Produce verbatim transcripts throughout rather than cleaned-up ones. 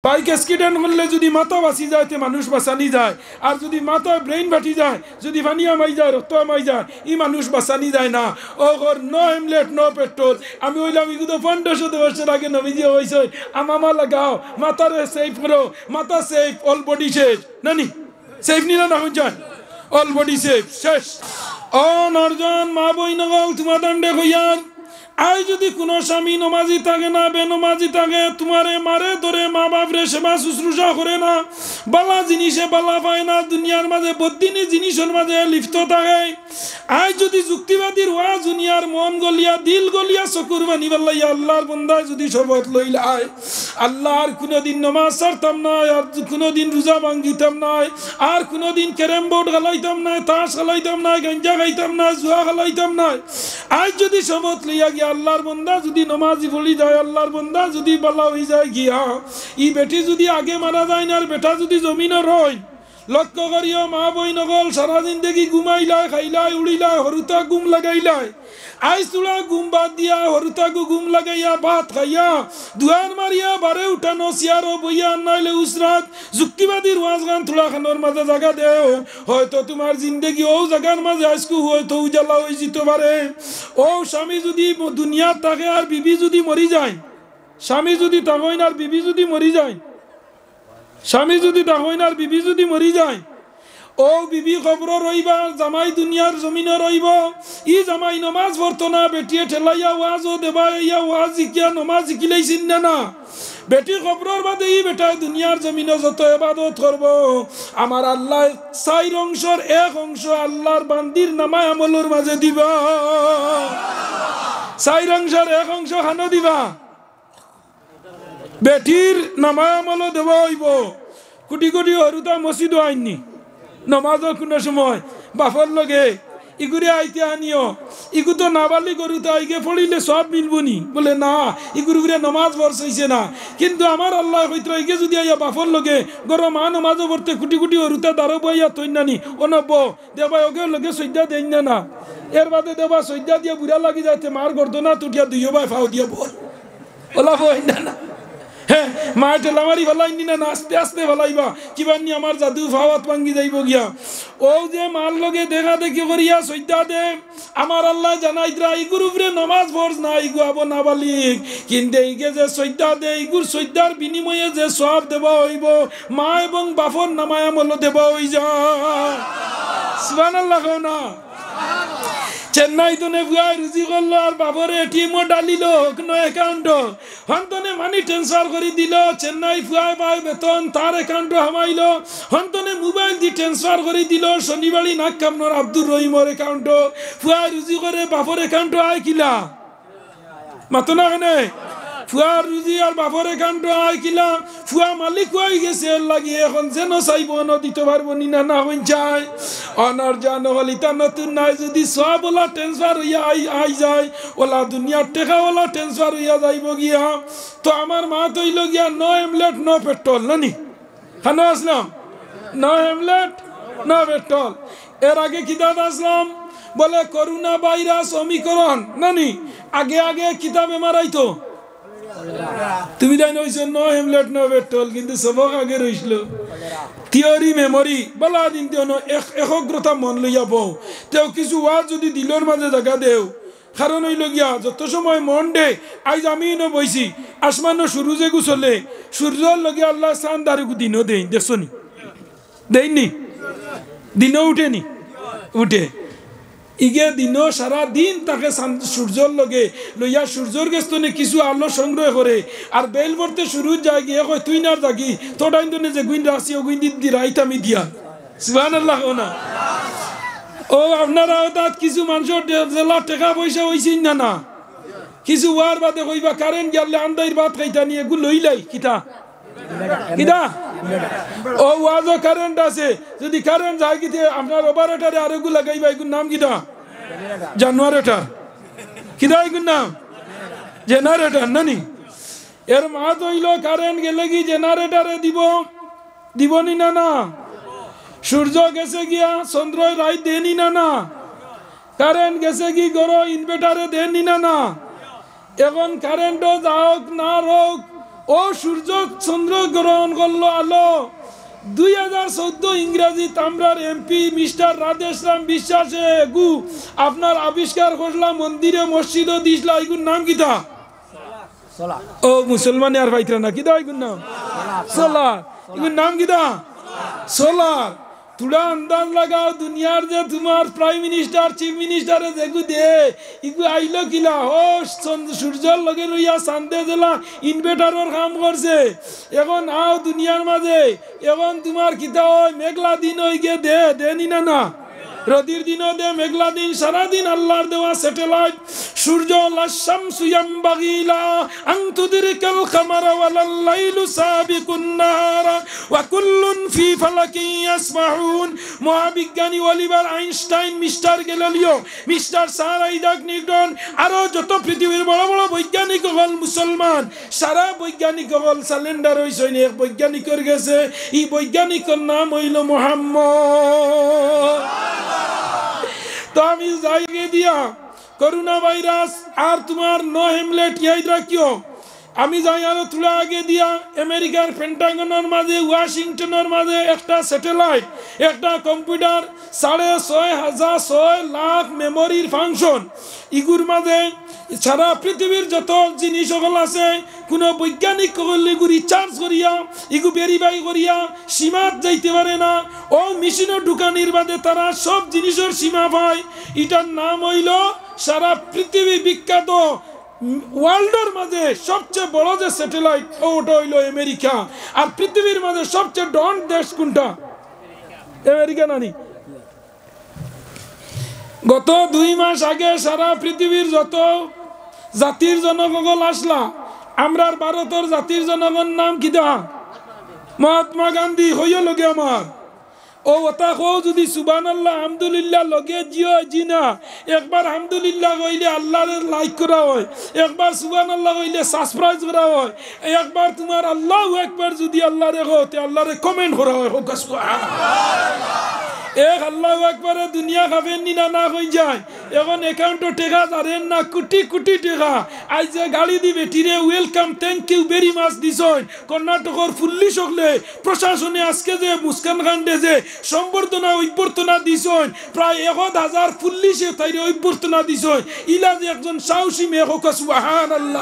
Bike accident করলে যদি মাথা বাঁচি যায় তে মানুষ বাঁচানি যায়, আর যদি মাথা ব্রেইন ফাটি যায়, যদি পানি আমাই যায়, রক্ত আমাই যায়, ই মানুষ বাঁচানি যায় না। ও ঘর নো হেমলেট নো পেট্রোল। আমি বললাম এগুলো পনেরোশো বছর আগে নবীজি হয়েছে, আমামা লাগাও, মাথারে সেফ করো, মাথা সেফ, অল বডি শেষ। নানি সেফ নিল না যায়, অল বডি সেফ শেষ। ও নরজন মা বই নগল তোমার দণ্ডে হইয়ার, আই যদি কোনো স্বামী নমাজি থাকে না, বেনমাজি থাকে, তোমারে মারে ধরে মা বাপরে সেবা শুশ্রূষা করে না, বালা জিনিসে বালা পায় না, দুনিয়ার মাঝে বদিনী জিনিসের মাঝে লিপ্ত থাকে, আই যদি যুক্তিবাদীর ওয়া দুনিয়ার মন গলিয়া দিল গলিয়া চকুর বানি বললাই আল্লাহর বন্দায় যদি শপথ লইলাই আল্লাহর কোনোদিন নমাজ ছাড়তাম না, আর কোনোদিন রোজা ভাঙ্গিতাম না, আর কোনোদিন ক্যারেম বোর্ড খেলাইতাম না, তাস খেলাইতাম না, গাঞ্জা খাইতাম না, জুয়া খেলাইতাম না, আজ যদি শপথ লইয়া গিয়া আল্লাহর বন্দা যদি নমাজি পড়ি যায়, আল্লাহর বন্দা যদি বালা হয়ে যায় গিয়া, ই বেটি যদি আগে মারা যায় না, আর বেটা যদি জমিনে রয়, লক্ষ্য করিও মা বই নগল সারা জিন্দগি ঘুমাইলাই, খাইলাই, উড়িলাই, হরুতা গুম লাগাইলাই, আইস তুলা গুম বাদ দিয়া হরুতাগু গুম লাগাইয়া ভাত খাইয়া দুয়ার মারিয়া বারে উঠানো সিয়ারো বইয়া নাইলে উসরাত যুক্তিবাদীর ওয়াজ গান তুলা খানোর মাঝে জায়গা দেও, হয়তো তোমার জিন্দগি ও জায়গার মাঝে আজকু হয়তো উজালা হয়ে যেতে পারে। ও স্বামী যদি দুনিয়ার থাকে আর বিবি যদি মরি যায়, স্বামী যদি তাহইন আর বিবি যদি মরি যায়, স্বামী যদি তাহইন আর বিবি যদি মরি যায়, ও বিবি খবর রইবা, জামাই দুনিয়ার জমিনে রইব, ই জামাই নমাজ পড়তো না, বেটিয়ে ঠেলাইয়া ওয়াজও দেবা, ইয়া ওয়াজ শিখিয়া নমাজ শিখিলেইছিন না না, বেটি খবরের বাদে ই বেটা দুনিয়ার জমিনে যত ইবাদত করব, আমার আল্লাহ চার অংশের এক অংশ আল্লাহর বান্দির নামায় আমলের মাঝে দিবা, চার অংশের এক অংশ খানো দিবা, বেটির নামায় আমলও দেব হইব। কোটি কোটি হরুতা মসজিদ আইননি, নমাজও কোনো সময় বাফর লগে ইগুরে আইতে আনিও, ইগু তো নাবালি গরুতা আইগে পড়িলে সব মিলবনি, বলে না ইগুরু গুরে নমাজ বর্ষাইছে না, কিন্তু আমার আল্লাহ হইতো ইগে যদি আইয়া বাফর লগে গর মা নমাজও পড়তে কোটি কোটি হরুতা দাঁড়ো বইয়া তৈনানি অনব্য দেবা ওকে লগে সৈদ্যা দেন না না, এর বাদে দেবা সৈদ্যা দিয়ে বুড়া লাগি যাইতে মার গর্দনা তুটিয়া দুইও বাই ফাও দিয়া বল ওলা বই না না, হ্যাঁ মা ঠেলামারি ফেলাইনি না, আস্তে আস্তে ফেলাইবা কিবানি আমার জাদু ফাওয়াত ভাঙ্গি যাইব গিয়া। ও যে মার লগে দেখা দেখি করিয়া সৈদ্যা দে, আমার আল্লাহ জানাই দ্রা ইগুর উপরে নমাজ ফরজ না, ইগু আবো নাবালিক, কিন্তু ইগে যে সৈদ্যা দে ইগুর সৈদ্যার বিনিময়ে যে সব দেবা হইব, মা এবং বাফর নামায় আমল দেবা হই যা। সুবহানাল্লাহ না। চেন্নাই তো নে ভুয়াই রুজি করলো আর বাবরে এটিএমও ডালিল কোনো অ্যাকাউন্ট হন্তনে মানি ট্রান্সফার করে দিল, চেন্নাই ফুয়াই পাই বেতন তার অ্যাকাউন্ট হামাইল, হন্তনে মোবাইল দি ট্রান্সফার করে দিল শনিবারই নাক কামনার আব্দুর রহিমর অ্যাকাউন্ট, ফুয়াই রুজি করে বাপর অ্যাকাউন্ট আয় কিলা মাতো না কেনে, ফুয়ার রুজি আর বাপর অ্যাকাউন্ট আয় কিলা, ফুয়া মালিক হয়ে গেছে লাগিয়ে এখন যেন চাইব ন দিতে পারবো নি না না হইন চাই অনার জান হল ইতা নতুন নাই, যদি সব ওলা ট্রান্সফার হইয়া আই আই যায়, ওলা দুনিয়ার টেকা ওলা ট্রান্সফার হইয়া যাইব গিয়া, তো আমার মা তৈল গিয়া নো হেমলেট নো পেট্রোল নানি খানো আসলাম, নো হেমলেট নো পেট্রোল। এর আগে কিতাব আসলাম বলে করোনা ভাইরাস অমিক্রণ নানি, আগে আগে কিতাবে মারাইতো, তুমি জানি হইছো নো হেমলেট নো পেট্রোল, কিন্তু সবক আগে রইছিল থিওরি মেমোরি বলা দিন তেও একগ্রতা মন লইয়া বউ, তেও কিছু ওয়াজ যদি দিলর মাঝে জায়গা দেও, কারণ হইল গিয়া যত সময় মন দে, আজ আমি ন বইছি আসমানো সূর্যে গুছলে সূর্যর লগে আল্লাহ চাঁদ আর দিনও দেই, দেখছো নি দেয়নি, দিনও উঠেনি উঠে, ইগে দিনও সারা দিন তাকে সূর্যর লগে লইয়া সূর্যর গেস্তনে কিছু আলো সংগ্রহ করে, আর বেল ভরতে শুরু যায় গিয়ে কয় তুই না থাকি তোর টাইমনে যে গুইন রাশি ও গুইন দি রাইতামি দিয়া। সুবহানাল্লাহ না। ও আপনারা তাত কিছু মানুষের জেলা টাকা পয়সা হইছে না না, কিছু ওয়ার বাদে কইবা কারেন্ট গেলে আন্দাইর ভাত খাইতা নিয়ে এগুলো লইলাই কিতা কিতা ও ওয়াজও কারেন্ট আছে, যদি কারেন্ট যায় কিতে আপনার অপারেটারে আর এগুলো লাগাইবা, এগুলোর নাম কিতা জানুয়ারেটার কিতা এগুলোর নাম জেনারেটার নানি, এর মাত হইল কারেন্ট গেলে কি জেনারেটারে দিব দিবনি না না, সূর্য গেছে গিয়া চন্দ্র রাত দেনি না না, কারেন্ট গেছে কি গরো ইনভার্টারে দেনি না না, এখন কারেন্টও যাওক না রোক ও সূর্য চন্দ্র গ্রহণ করলো আলো দুই হাজার চোদ্দ ইংরেজি তামরার এমপি মিস্টার রাধেশ্যাম বিশ্বাসে গু আপনার আবিষ্কার করলাম মন্দিরে মসজিদও দিসলা এগুর নাম কিতা ও মুসলমান আর ভাইতরা না কিতা এগুর নাম সোলার এগুর নাম কিতা সোলার তুড়া আন্দাজ লাগাও দুনিয়ার যে তোমার প্রাইম মিনিস্টার চিফ মিনিস্টারে যেগু দে ইগু আইলো কিলা ও সূর্যর লগে রইয়া চান্দে জেলা ইনভার্টারের কাম করছে এখন আও দুনিয়ার মাঝে এখন তোমার কিতা ওই মেঘলা দিন ওই গে দে দেনি না না রদির দিনও দে মেঘলা দিন সারাদিন আল্লাহর দেওয়া স্যাটেলাইট সূর্য লাশামসু ইয়ামবাগিলা আন তুদরিকাল কামারা ওয়ালাল লাইলু সাবিকুন নাহারা ওয়া কুল্লুন ফি ফালাকিন ইয়াসবাহুন মহাবিজ্ঞানী Oliver Einstein mister Galileo mister sir Isaac Newton আরো যত পৃথিবীর বড় বড় বৈজ্ঞানিক হল মুসলমান সারা বৈজ্ঞানিক হল সিলিন্ডার হইছেন এক বৈজ্ঞানিকের গেছে এই বৈজ্ঞানিকের নাম হইল মুহাম্মদ তো আমি জায়গা দিয়া করোনা ভাইরাস আর তোমার নো হেমলেট ইয়াদ রাখিও আমি যাই আরো তুলা আগে দিয়া আমেরিকার পেন্টাগনের মাঝে ওয়াশিংটনের মাঝে একটা স্যাটেলাইট একটা কম্পিউটার সাড়ে ছয় হাজার ছয় লাখ মেমোরির ফাংশন ইগুর মাঝে সারা পৃথিবীর যত জিনিস সকল আছে কোনো বৈজ্ঞানিক ইগু রিচার্জ করিয়া ইগু ভেরিফাই করিয়া সীমাত যাইতে পারে না ও মেশিনের ঢুকানির বাদে তারা সব জিনিসের সীমা পায় এটার নাম হইল সারা পৃথিবী বিখ্যাত ওয়ার্ল্ডের মাঝে সবচেয়ে বড় যে স্যাটেলাইট ওটা হইল আমেরিকা আর পৃথিবীর মাঝে সবচেয়ে ডন দেশ কোনটা আমেরিকা নানি গত দুই মাস আগে সারা পৃথিবীর যত জাতির জনগণ আসলা আমরার ভারতের জাতির জনগণ নাম কিতা মহাত্মা গান্ধী হইয়া লগে আমার ও ওটা কো যদি সুবহানাল্লাহ আলহামদুলিল্লাহ লগে জিও জিনা একবার আলহামদুলিল্লাহ কইলে আল্লাহর লাইক করা হয় একবার সুবহানাল্লাহ কইলে সাবস্ক্রাইব করা হয় একবার তোমার আল্লাহু আকবার যদি আল্লাহরে কও তে আল্লাহরে কমেন্ট করা হয় হোক সুবহানাল্লাহ এক আল্লাহু আকবারে দুনিয়া খাবেন নি না না হই যায় এখন অ্যাকাউন্টে টাকা জানেন না কোটি কোটি টাকা আই যে গাড়ি দি বেটিরে welcome thank you very much দিছয় কর্ণাটকের পুলিশ হলে প্রশাসনে আজকে যে মুস্কান খান্ডে যে সম্বর্ধনা অভ্যর্থনা দিছয় প্রায় এক হাজার পুলিশে তাইরে অভ্যর্থনা দিছয় ইলা যে একজন সাহসী মেয়ে হোক সুবহানাল্লাহ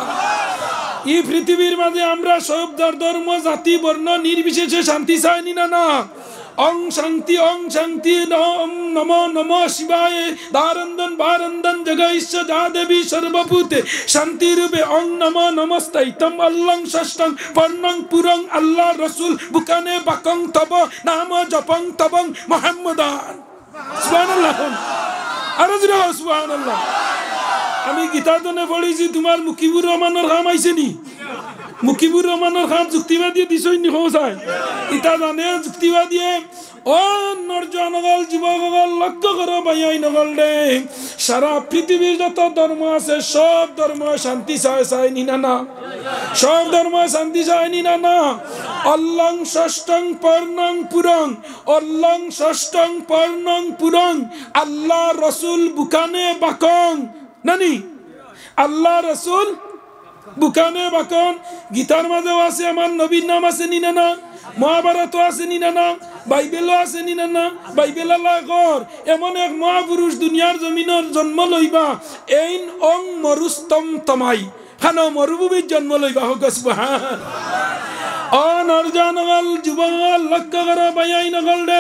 এই পৃথিবীর মাঝে আমরা সব ধর্ম জাতি বর্ণ নির্বিশেষে শান্তি চাই নি না না ওং শান্তি ওং শান্তি ওম নমো নমো শিবায় দারন্দন বারন্দন জগৈশ্চ যা দেবী সর্বভূতে শান্তি রূপে ওং নমো নমস্তাইতম আল্লাং ষষ্ঠং পর্ণং পুরং আল্লাহ রসুল বুকানে বাকং তব নাম জপং তবং মুহাম্মাদান সুবহানাল্লাহ আর জোরে সুবহানাল্লাহ আমি গীতাদনে পড়িছি তোমার মুকিবুর রহমানের কাম আইছেনি মুকিবুর রহমানের খান যুক্তিবাদী দিছই নি হোসাই ইতা জানে যুক্তিবাদী ও নরজনগল যুবকগল লক্ষ্য করো ভাইয়াই নগল দে সারা পৃথিবীর যত ধর্ম আছে সব ধর্ম শান্তি চায় চায় নি না না সব ধর্ম শান্তি চায় নি না না অল্লং ষষ্ঠং পর্ণং পুরং অল্লং ষষ্ঠং পর্ণং পুরং আল্লাহ রসুল বুকানে বাকং নানি আল্লাহ রসুল বুকানে বাকন গীতার মাঝেও আছে আমার নবীর নাম আছে নি না না মহাভারতও আছে নি না না বাইবেলও আছে নি না না বাইবেল আল্লাহ কর এমন এক মহাপুরুষ দুনিয়ার জমিনের জন্ম লইবা এইন অং মরুস্তম তমাই খানো মরুভূমির জন্ম লইবা হোক সুবহান ও নরজানগল যুবগল লক্ষ্য করো বাইয়াই নগল দে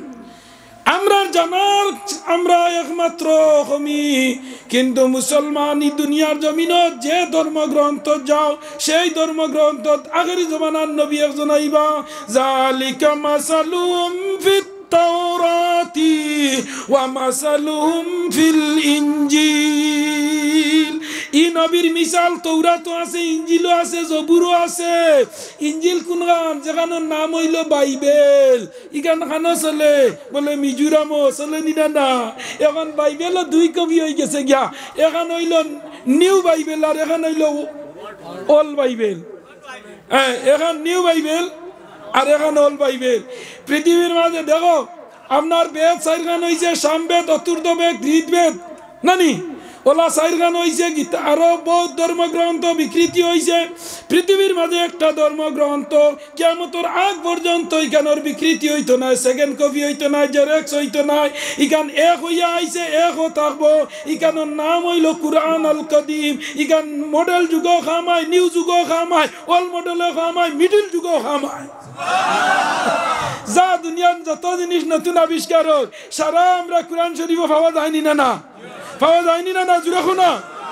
আমরা জানার আমরা একমাত্র কমি কিন্তু মুসলমান এই দুনিয়ার জমিনত যে ধর্মগ্রন্থ যাও সেই ধর্মগ্রন্থ আগের জমানার নবী একজন আইবা জালিকা মাসালুহুম ফিত তাওরাতি ওয়া মাসালুহুম ফিল ইনজিল ই নবীর মিসাল তৌরাতও আছে ইনজিলও আছে জবুরও আছে ইনজিল কোন গান যেখানোর নাম হইল বাইবেল ইগান খানো চলে বলে মিজোরামও চলে নি না এখন বাইবেলও দুই কপি হয়ে গেছে গিয়া এখন হইল নিউ বাইবেল আর এখন হইল ওল্ড বাইবেল হ্যাঁ এখন নিউ বাইবেল আর এখন ওল্ড বাইবেল পৃথিবীর মাঝে দেখো আপনার বেদ চারখান হয়েছে সামবেদ অতুর্ধ বেদ ঋগ্বেদ নানি ওলা সাইরগান হয়েছে গীতা আরো বহুত ধর্মগ্রন্থ বিকৃতি হয়েছে পৃথিবীর মাঝে একটা ধর্মগ্রন্থ কিয়ামতের আগ পর্যন্ত ইখানোর বিকৃতি হইতো না সেকেন্ড কপি হইতো না জেরক্স হইতো না ইখান এক হইয়া আইছে এক থাকবো ইখানোর নাম হইল কুরআন আল কাদিম ইখান মডেল যুগ খামায় নিউ যুগ খামায় অল মডেলে খামায় মিডল যুগ খামায় যা দুনিয়ার যত জিনিস নতুন আবিষ্কার হোক সারা আমরা কুরআন শরীফ পাওয়া যায়নি না না পাওয়া যায়নি না না জুড়ে না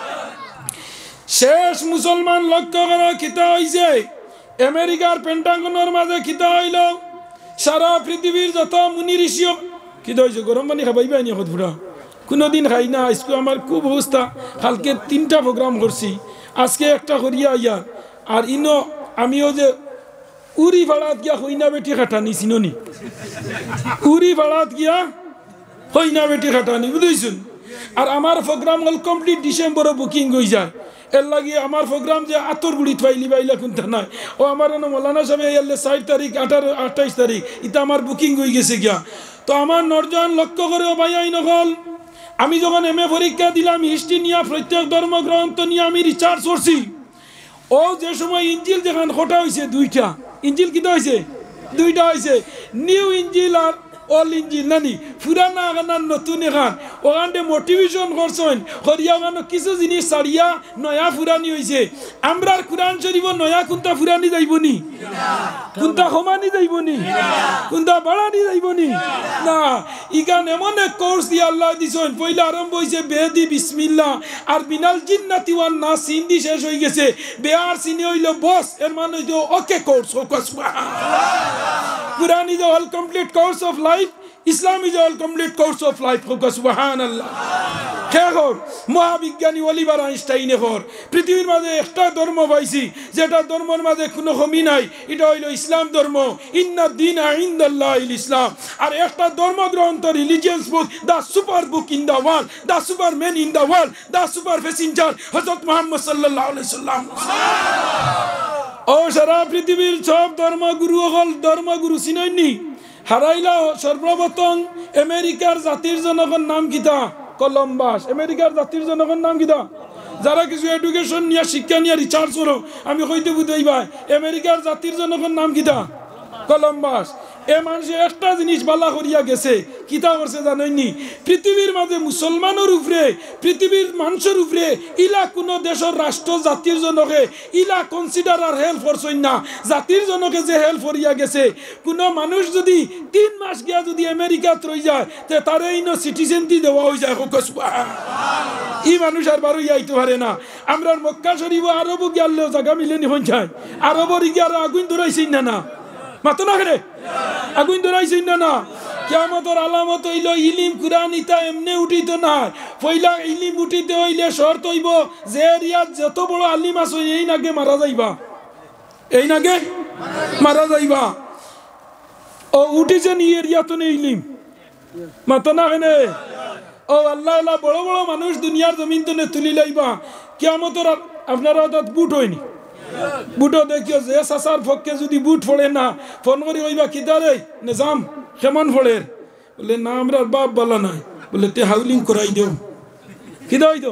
শেষ মুসলমান লক্ষ্য করা খিতা হইছে আমেরিকার পেন্টাগনের মাঝে খিতা হইল সারা পৃথিবীর যত মুনি ঋষি খিতা হয়েছে গরম পানি খাবাই পাইনি ফুটা কোনোদিন খাই না আজকে আমার খুব অবস্থা কালকে তিনটা প্রোগ্রাম করছি আজকে একটা করিয়া ইয়ার আর ইনো আমিও যে উড়ি ভাড়াত গিয়া হইনা বেটি খাটানি চিননি উড়ি ভাড়াত গিয়া হইনা বেটি খাটানি বুঝেছেন আর আমার প্রোগ্রাম হল কমপ্লিট ডিসেম্বরে বুকিং হয়ে যায় এর লাগে আমার প্রোগ্রাম যে আতর গুড়ি থাইলি বাইলা কোনটা নাই ও আমার মৌলানা সাহেব এলে ষাট তারিখ আঠারো আঠাইশ তারিখ এটা আমার বুকিং হয়ে গেছে গিয়া তো আমার নর্জন লক্ষ্য করে ও ভাইয়াই নকল আমি যখন এম এ পরীক্ষা দিলাম হিস্ট্রি নিয়ে প্রত্যেক ধর্মগ্রন্থ নিয়ে আমি রিসার্চ করছি ও যে সময় ইঞ্জিল যেখান খোটা হয়েছে দুইটা ইঞ্জিল কিটা হয়েছে দুইটা হয়েছে নিউ ইঞ্জিল আর অল ইঞ্জিল নানি পুরানা আগানার নতুন এখান ওখানে মোটিভেশন করছেন করিয়া ওখানে কিছু জিনিস ছাড়িয়া নয়া ফুরানি হয়েছে আমরা কুরআন শরীফ নয়া কোনটা ফুরানি যাইবনি কোনটা সমানি যাইবনি কোনটা বাড়ানি যাইবনি না ইগান এমন এক কোর্স দিয়ে আল্লাহ দিছেন পয়লা আরম্ভ হয়েছে বেদি বিসমিল্লাহ আর বিনাল জিন্নাতি ওয়ান নাস হিন্দি শেষ হয়ে গেছে বেয়ার সিনে হইল বস এর মানে হইল ওকে কোর্স ওকে সুবহানাল্লাহ Quran is all complete course of life Islam is all complete course of life okay সুবহানাল্লাহ খেগর মহাবিজ্ঞানী অলিভার আইনস্টাইন এর পৃথিবীর মাঝে একটা ধর্ম পাইছি যেটা ধর্মের মাঝে কোনো কমি নাই এটা হইল ইসলাম ধর্ম ইন্না দীনা ইনদাল্লাহিল ইসলাম আর একটা ধর্মগ্রন্থ religious book the super book in the world the super man in the world the super passenger হযরত মুহাম্মদ সাল্লাল্লাহু আলাইহি সাল্লাম ও সারা পৃথিবীর সব ধর্মগুরু হল ধর্মগুরু চিননি হারাইলা সর্বপ্রথম আমেরিকার জাতির জনগণ নাম কিতা কলম্বাস আমেরিকার জাতির জনগণ নাম কিতা যারা কিছু এডুকেশন নিয়ে শিক্ষা নিয়ে রিসার্চ করো আমি কইতে বুঝাই ভাই আমেরিকার জাতির জনগণ নাম কিতা কলম্বাস এ মানুষে একটা জিনিস বালা করিয়া গেছে কিতা করছে জানেননি পৃথিবীর মাঝে মুসলমানের উপরে পৃথিবীর মানুষের উপরে ইলা কোনো দেশের রাষ্ট্র জাতির জনকে ইলা কনসিডার আর হেল্প করছেন না জাতির জনকে যে হেল্প করিয়া গেছে কোনো মানুষ যদি তিন মাস গিয়া যদি আমেরিকাত রই যায় তে তারে ইনো সিটিজেনটি দেওয়া হয়ে যায় ই মানুষ আর বারো আইতে পারে না আমরা মক্কা শরীফ আরব গিয়ালেও জায়গা মিলেনি হন যায় আরবর গিয়ে আরো আগুন ধরাইছেন না না মাতো না রে আগুন ধরাইছেন না না কিয়ামতের আলামত হইল ইলিম কুরআন ইতা এমনি উঠিত না পয়লা ইলিম উঠিতে হইলে শর্ত হইব যে এরিয়াত যত বড় আলিম আছে এই নাগে মারা যাইবা এই নাগে মারা যাইবা ও উঠিছে নি এরিয়াত নেই ইলিম মাতো না রে ও আল্লাহ আল্লাহ বড় বড় মানুষ দুনিয়ার জমিন তো তুলি লাইবা কিয়ামতের আপনারা অর্থাৎ বুট হয়নি বুটো দেখিও যে সাসার পক্ষে যদি বুট ফোড়ে না ফোন করি কইবা কিদারে নিজাম কেমন ফোড়ে বলে না আমরা বাপ বলা নাই বলে তে হাউলিং করাই দেও কিদা হইতো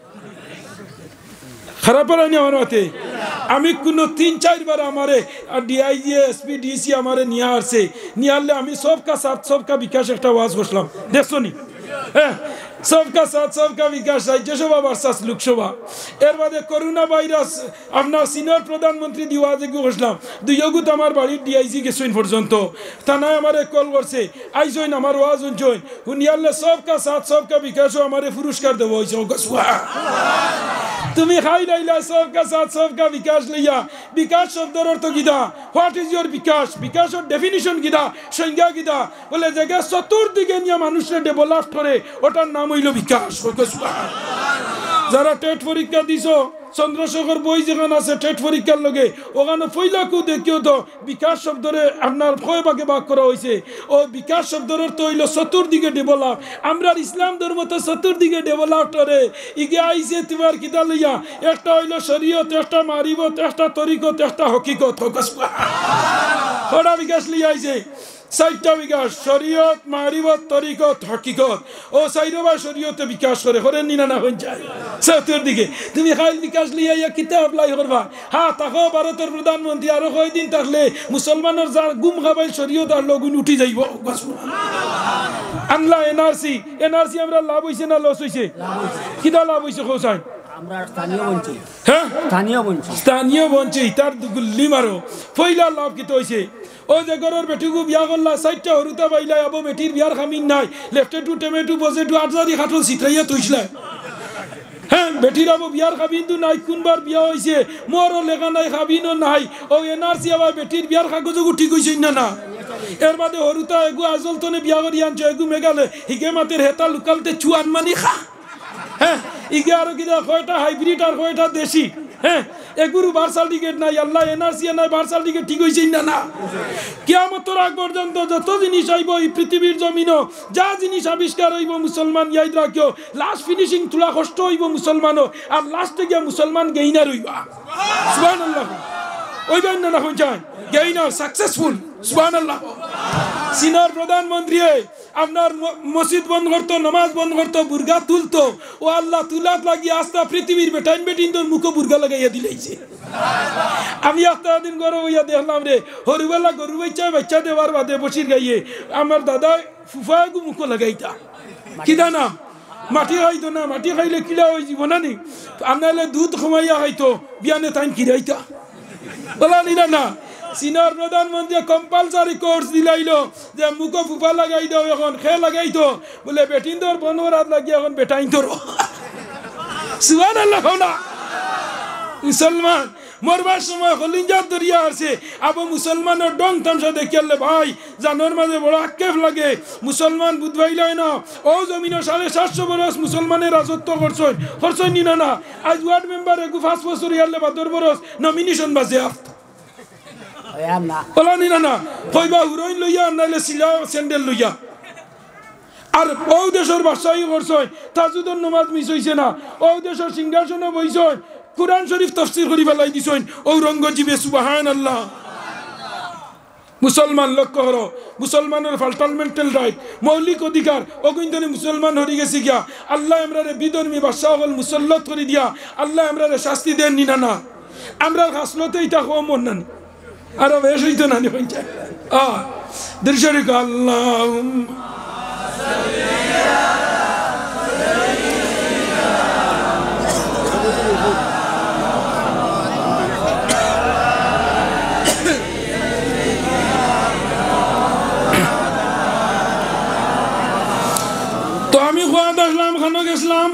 খারাপ হয়নি আমার মাতে আমি কোনো তিন চারবার আমারে ডিআইজি এসপি ডিসি আমারে নিয়ে আসছে নিয়ে আসলে আমি সবকা সাথ সবকা বিকাশ একটা ওয়াজ বসলাম দেখছো নি হ্যাঁ सबका साथ सबका विकास राज्यसभा वर्सेस लोकसभा एर बादे করোনা ভাইরাস আপনার সিনিয়র প্রধানমন্ত্রী দিওয়াজে ঘোষলাম দুইগুত আমার বাড়ির ডিআইজি গেছেন পর্যন্ত থানায় আমারে কল করছে আইজইন আমার ওয়াজ জইন হুনিয়ালে सबका साथ सबका विकास আমারে পুরস্কার দেব হইছে তুমি খাই লাইলা सबका साथ सबका विकास লইয়া বিকাশ শব্দের অর্থ কিদা হোয়াট ইজ ইওর বিকাশ বিকাশের ডেফিনিশন কিদা সংজ্ঞা কিদা বলে জায়গা চতুর্দিকে নিয়ে মানুষের ডেভেলপ করে ওটার নাম হইল বিকাশ যারা টেট পরীক্ষা দিছো চন্দ্রশেখর বই যেখানে আছে টেট পরীক্ষার লগে ওখানে পয়লাকু দেখিও তো বিকাশ শব্দরে আপনার কয় ভাগে ভাগ করা হয়েছে ও বিকাশ শব্দের অর্থ হইল চতুর্দিকে ডেভেলপ আমরা ইসলাম ধর্ম তো চতুর্দিকে ডেভেলপ করে ইগে আইছে তোমার কিতা লইয়া একটা হইল শরীয়ত একটা মারিবত একটা তরিকত একটা হকিকত ওটা বিকাশ লইয়া আইছে চারটা বিকাশ শরীয়ত মারিফত তরিকত হকিকত ও চাইরবা শরীয়তে বিকাশ করে করেন নি না না হয়ে যায় সাউথের দিকে তুমি খাইল বিকাশ লিয়া ইয়া কিতা অ্যাপ্লাই করবা হ্যাঁ তাকো ভারতের প্রধানমন্ত্রী আরো কয়দিন থাকলে মুসলমানের যার গুম খাবাই শরীয়ত আর লগুন উঠি যাইব আনলা এনআরসি এনআরসি আমরা লাভ হইছে না লস হইছে কিটা লাভ হইছে কোসাই আমরা স্থানীয় বঞ্চিত হ্যাঁ স্থানীয় বঞ্চিত স্থানীয় বঞ্চিত তার গুল্লি মারো পয়লা লাভ কিতা হইছে ও যে ঘরের বেটিগু বিয়া করলা সাইডটা হরুতা বাইলা আবো বেটির বিয়ার খামিন নাই লেফটে টু টেমেটু বজে টু আটজারি খাটল সিটরাইয়া তুইছলা হ্যাঁ বেটির আবো বিয়ার খাবিন তো নাই কোনবার বিয়া হইছে মোরও লেখা নাই খাবিনও নাই ও এনআরসি আবার বেটির বিয়ার কাগজ ঠিক হইছে না না এর বাদে হরুতা এগু আজল তনে বিয়া করি আনছো এগু মেগালে হিগে মাতের হেতা লুকালতে চুয়ান মানি খা হ্যাঁ ইগে আরো কিনা কয়টা হাইব্রিড আর কয়টা দেশি হ্যাঁ এগুরু বার সার্টিফিকেট নাই আল্লাহ এনআরসি নাই বার সার্টিফিকেট ঠিক হইছে না না কিয়ামতের আগ পর্যন্ত যত জিনিস আইব এই পৃথিবীর জমিনও যা জিনিস আবিষ্কার হইব মুসলমান ইয়াদ রাখিও লাস্ট ফিনিশিং তুলা কষ্ট হইব মুসলমানও আর লাস্টে গিয়া মুসলমান গেইনার হইবা সুবহানাল্লাহ ওইবেন না হই যায় গেইনার সাকসেসফুল সুবহানাল্লাহ সিনার প্রধানমন্ত্রী আপনার মসজিদ বন্ধ করতো নামাজ বন্ধ করতো বুর্গা তুলতো ও আল্লাহ তুলাত লাগিয়ে আস্তা পৃথিবীর বেটাইন বেটিন তোর মুখে বুর্গা লাগাইয়া দিলাইছে আমি আস্তা দিন গরু হইয়া দেখলাম রে হরিবেলা গরু বাচ্চা বাচ্চা দেওয়ার বাদে বসির গাইয়ে আমার দাদা ফুফাগু মুখ লাগাইতা কি নাম মাটি খাইতো না মাটি খাইলে কিলা হয়ে যাব না নি আনালে দুধ খাইয়া খাইতো বিয়ানে তাইন কিরাইতা বলা নি না না চীনের প্রধানমন্ত্রী কম্পালসারি কোর্স দিলাইলো যে মুখ ফুফা লাগাই দাও এখন খে লাগাইতো বলে বেটিন তোর বনর হাত লাগিয়ে এখন বেটাইন তোর সুবহানাল্লাহ না মুসলমান মরবার সময় হলিঞ্জার দরিয়া আছে আবু মুসলমানের ডং তামসা দেখিয়ালে ভাই জানোর মাঝে বড় আক্ষেপ লাগে মুসলমান বুধবাইলাই না ও জমিন সাড়ে সাতশো বরস মুসলমানের রাজত্ব করছেন করছেন নি না না আজ ওয়ার্ড মেম্বার এগু পাঁচ বছর ইয়ারলে বাদর বরস নমিনেশন বাজে আফত বলা নি না না কইবা হুরইন লইয়া নাইলে সিলা স্যান্ডেল লইয়া আর ও দেশের বাদশাহী করছেন তাজুদের নামাজ মিস হইছে না ও দেশের সিংহাসনে বইছেন কুরআন শরীফ তাফসীর করি ফেলাই দিছেন ঔরঙ্গজীবে সুবহানাল্লাহ মুসলমান লক্ষ্য করো মুসলমানের ফান্ডামেন্টাল রাইট মৌলিক অধিকার অগুন্তনে মুসলমান হয়ে গেছি গিয়া আল্লাহ আমরারে বিধর্মী বাদশাহ হল মুসল্লত করে দিয়া আল্লাহ আমরারে শাস্তি দেন নি না না আমরা হাসলতে এটা কম মন আরো বেশ হইতো না আহ দৃশ্যরিক আল্লাহ তো আমি খোয়াদ আসলাম খানো গেছিলাম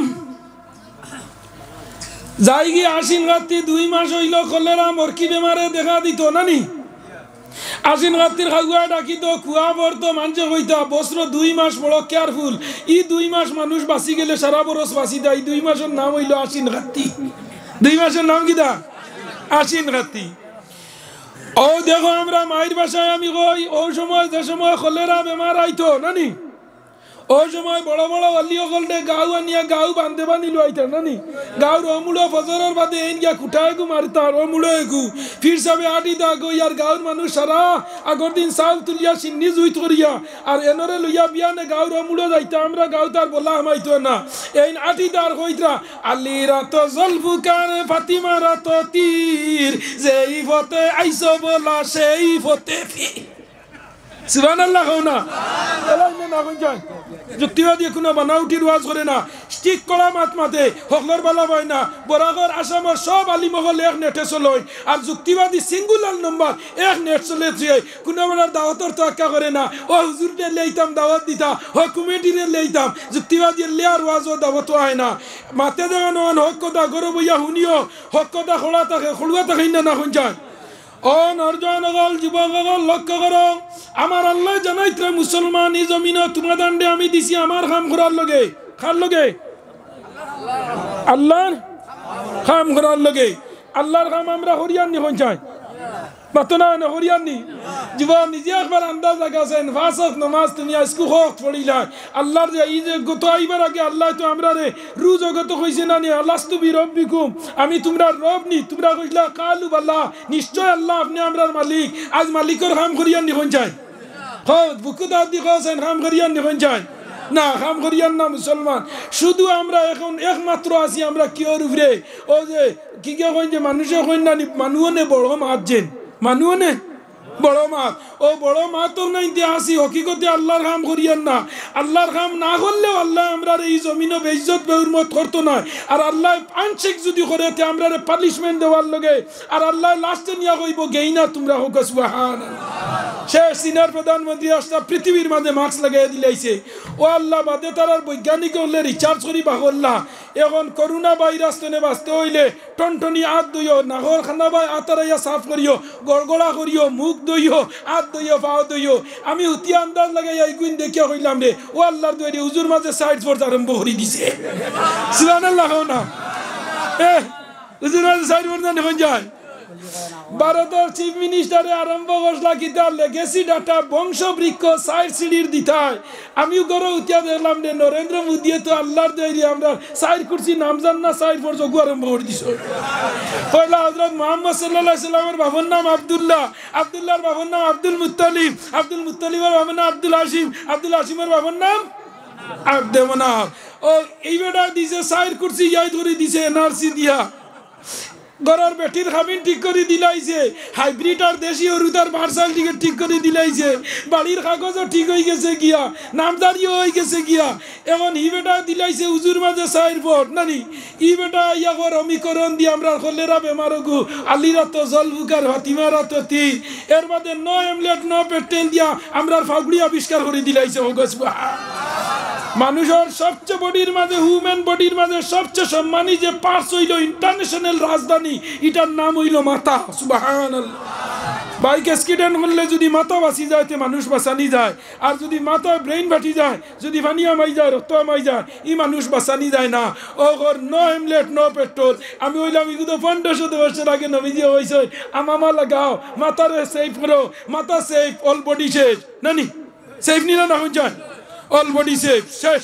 যাই গিয়ে আশ্বিন রাত্রি দুই মাস হইল কলেরা মরকি বেমারে দেখা দিত নানি আশ্বিন রাত্রির খাগুয়া ডাকিত কুয়া পড়তো মানুষে কইতা বস্ত্র দুই মাস বড় কেয়ারফুল ই দুই মাস মানুষ বাঁচি গেলে সারা বরস বাঁচি দেয় দুই মাসের নাম হইল আশ্বিন রাত্রি দুই মাসের নাম কি দা আশ্বিন রাত্রি ও দেখো আমরা মায়ের বাসায় আমি কই ও সময় যে সময় কলেরা বেমার আইতো নানি ওই সময় বড় বড় অলিও গলডে গাও আনিয়া গাও বান্ধে বানি লইতা নানি গাওর অমূল্য ফজরের বাদে এন গিয়া কুটায় গু মারতার অমূল্য গু ফির সবে আটি দা গো ইয়ার গাওর মানুষ সারা আগর দিন চাউল তুলিয়া সিন্নি জুইত করিয়া আর এনরে লইয়া বিয়ানে গাওর অমূল্য যাইতা আমরা গাও তার বলা হামাইতো না এই আটি দার কইতরা আলী রাত জলফুকার ফাতিমা রাত তীর যেই ফতে আইসো বলা সেই ফতে ফি সুবহানাল্লাহ না আল্লাহ না কোন যায় যুক্তিবাদী কোনো বানাউটির ওয়াজ করে না স্টিক করা মাত মাতে হকলর বালা হয় না বরাবর আসামের সব আলিমহল এক নেটে চলয় আর যুক্তিবাদী সিঙ্গুলার নম্বর এক নেট চলে যে কোনো বেলার দাওয়াতর তোয়াক্কা করে না ও হুজুরকে লেইতাম দাওয়াত দিতা ও কমিটিরে লেইতাম যুক্তিবাদী লেয়ার ওয়াজও দাওয়াত হয় না মাতে দেওয়ানো হক কথা গরব হইয়া শুনিও হক কথা খোলা থাকে খোলুয়া থাকে না না কোন যায় ও নরজনগল যুবকগল লক্ষ্য করো আমার আল্লাহ জানাইতে মুসলমান এই জমিনে তোমার দান্ডে আমি দিছি আমার কাম করার লগে খার লগে আল্লাহর কাম করার লগে আল্লাহর কাম আমরা হরিয়ান নি পঞ্চায় মাতনা না হরিয়ান নি জীবন নিজে একবার আন্দাজ লাগাছেন ফাসক নামাজ তুমি আজকে হক পড়িলা আল্লাহর যে এই যে গত আইবার আগে আল্লাহ তো আমরা রে রু জগত কইছে না নি আল্লাহু বি রব্বিকুম আমি তোমরা রব নি তোমরা কইলা কালু আল্লাহ নিশ্চয় আল্লাহ আপনি আমরার মালিক আজ মালিকের কাম করিয়ান নি পঞ্চায় খোঁজ বুকু দাদি খোঁজেন খাম করিয়ান দেখুন চাই না খাম করিয়ান না মুসলমান শুধু আমরা এখন একমাত্র আছি আমরা কিওর উপরে ও যে কি কে কইন যে মানুষে কইন না মানুষ নে বড় মাছ যেন মানুষ নে বড় মাছ ও বড় মাছ তো নাই আসি হকিকতে আল্লাহর কাম করিয়ান না আল্লাহর কাম না করলেও আল্লাহ আমরা এই জমিনও বেইজ্জত বেউরমত করতো না আর আল্লাহ আংশিক যদি করে তে আমরা পানিশমেন্ট দেওয়ার লগে আর আল্লাহ লাস্টে নিয়া কইব গেই না তোমরা হোক সুবহানাল্লাহ সে সিনার প্রধানমন্ত্রী আসটা পৃথিবীর মাঝে মাস্ক লাগাই দিলাইছে ও আল্লাহ বাদে তার বৈজ্ঞানিক হলে রিচার্জ করি বাহল্লা এখন করোনা ভাইরাস তনে বাঁচতে হইলে টনটনি হাত দইও নাগর খানা বাই আতারাইয়া সাফ করিও গড়গড়া করিও মুখ দইও হাত দইও পাও দইও আমি হুতিয়া আন্দাজ লাগাইয়া এগুন দেখিয়া কইলাম রে ও আল্লাহর দইরে হুজুর মাঝে সাইড ফোর্স আরম্ভ করে দিছে সুবহানাল্লাহ না এ হুজুর মাঝে সাইড ফোর্স না হয়ে যায় ভারতের চিফ মিনিস্টারে আরম্ভ করলা কি তার লেগেসি ডাটা বংশ বৃক্ষ সাইড সিডির দিতায় আমিও গরো উঠিয়া দেখলাম রে নরেন্দ্র মোদী তো আল্লাহর দইরে আমরা সাইড করছি নাম জান না সাইড ফোর্স ওগু আরম্ভ করে দিছ পয়লা হযরত মুহাম্মদ সাল্লাল্লাহু আলাইহি সাল্লামের বাবার নাম আব্দুল্লাহ আব্দুল্লাহর বাবার নাম আব্দুল মুত্তালিব আব্দুল মুত্তালিবের বাবার নাম আব্দুল হাশিম আব্দুল হাশিমের বাবার নাম আব্দে মানাফ ও এই বেটা দিছে সাইড করছি ইয়াই ধরে দিছে এনআরসি দিয়া গরার বেটির খামিন ঠিক করে দিলাইছে হাইব্রিড আর দেশি হরুদার পার্সাল টিকেট ঠিক করে দিলাইছে বাড়ির কাগজও ঠিক হয়ে গেছে গিয়া নামদারিও হয়ে গেছে গিয়া এখন ই বেটা দিলাইছে উজুর মাঝে সাইড বোর্ড নানি ই বেটা ইয়া কর অমিকরণ দিয়ে আমরা কলেরা বেমারগু আলিরা তো জল বুকার হাতিমারা তো তি এর বাদে ন এমলেট ন পেট্রোল দিয়া আমরা ফাগুড়ি আবিষ্কার করে দিলাইছে ওগসবা মানুষের সবচেয়ে বডির মাঝে হিউম্যান বডির মাঝে সবচেয়ে সম্মানী যে পার্টস হইল ইন্টারন্যাশনাল রাজধানী এটার নাম হইল মাথা সুবহানাল্লাহ বাইক অ্যাক্সিডেন্ট হলে যদি মাথা বাঁচি যায় তে মানুষ বাঁচানি যায় আর যদি মাথা ব্রেইন বাটি যায় যদি পানি আমাই যায় রক্ত আমাই যায় ই মানুষ বাঁচানি যায় না ও ঘর নো হেমলেট নো পেট্রোল আমি হইলাম এগুলো পনেরোশো বছর আগে নবীজি হয়েছে আমামা লাগাও মাথারে সেফ করো মাথা সেফ অল বডি শেষ নানি সেফ নিল না হয়ে যায় অল বডি সেফ শেষ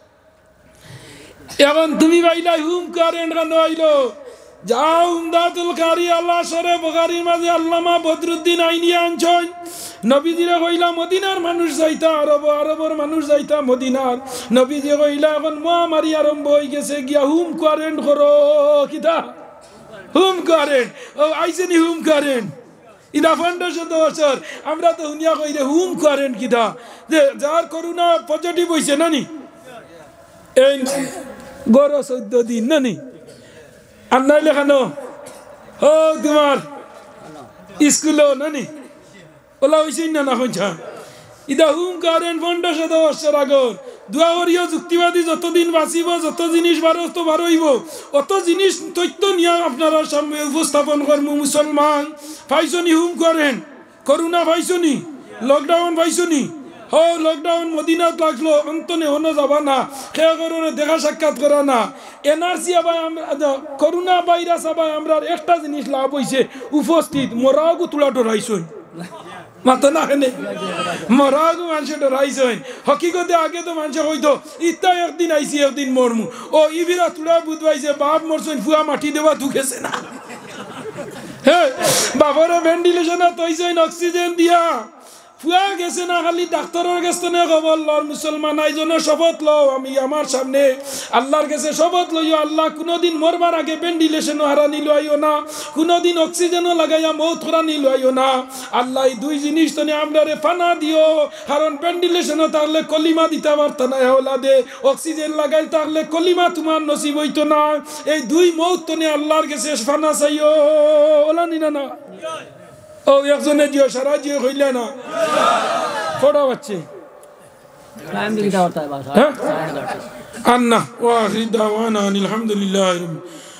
এখন তুমি ভাইলা হুম কারেন্ট কেন আইলো যাও উমদাতুল কারি আল্লাহ সরে বুখারীর মাঝে আল্লামা বদরুদ্দিন আইনি আনছন নবীজিরে কইলা মদিনার মানুষ যাইতা আরব আরবের মানুষ যাইতা মদিনার নবীজি কইলা এখন মহামারী আরম্ভ হয়ে গেছে গিয়া হুম কারেন্ট করো কিতা হুম কারেন্ট ও আইসেনি হুম কারেন্ট ইদা পনেরোশো বছর আমরা তো হুনিয়া কই রে হুম কারেন্ট কিতা যে যার করোনা পজিটিভ হইছে নানি এই গরো চোদ্দ দিন নানি আর নাইলে কেন ও তোমার স্কুলও নানি ওলা হয়েছে না না হইছা ইদা হুম কারেন্ট পনেরোশো বছর আগর দোয়া করিও যুক্তিবাদী যতদিন বাঁচিব যত জিনিস বারো তো বারোইব অত জিনিস তথ্য নিয়ে আপনারা সামনে উপস্থাপন করবো মুসলমান পাইছনি হুম করেন করোনা পাইছনি লকডাউন পাইছনি হো লকডাউন মদিনাত লাগলো অন্তনে হনো যাবা না খেয়া করে দেখা সাক্ষাৎ করা না এনআরসি আবার করোনা ভাইরাস আবার আমরা একটা জিনিস লাভ হয়েছে উপস্থিত মরাগু তুলা ডরাইছই মাথা না হেনে মরাগু মানুষ ডরাইছই হকিকতে আগে তো মানুষ হইতো ইত্যা একদিন আইসি একদিন মরমু ও ইভিরা তুলা বুধবাইছে বাপ মরছই ফুয়া মাটি দেওয়া দুখেছে না হ্যাঁ বাবারে ভেন্টিলেশনে তৈছই অক্সিজেন দিয়া ফুয়া গেছে না খালি ডাক্তারের কাছে না খবর লর মুসলমান আইজনে শপথ লও আমি আমার সামনে আল্লাহর কাছে শপথ লইও আল্লাহ কোনোদিন মরবার আগে ভেন্টিলেশন হারানি লইও না কোনোদিন অক্সিজেনও লাগাইয়া মৌত হারানি লইও না আল্লাহ এই দুই জিনিস তো আমরারে ফানা দিও কারণ ভেন্টিলেশনও তাহলে কলিমা দিতে পারত না ওলাদে অক্সিজেন লাগাই তাহলে কলিমা তোমার নসিব হইতো না এই দুই মৌত তো আল্লাহর কাছে ফানা চাইও ওলা নিনা না ও একজনে জিও সারা জিও হইলে না কটা বাচ্চে আন্না ওয়া আখির দাওয়ানা আলহামদুলিল্লাহ।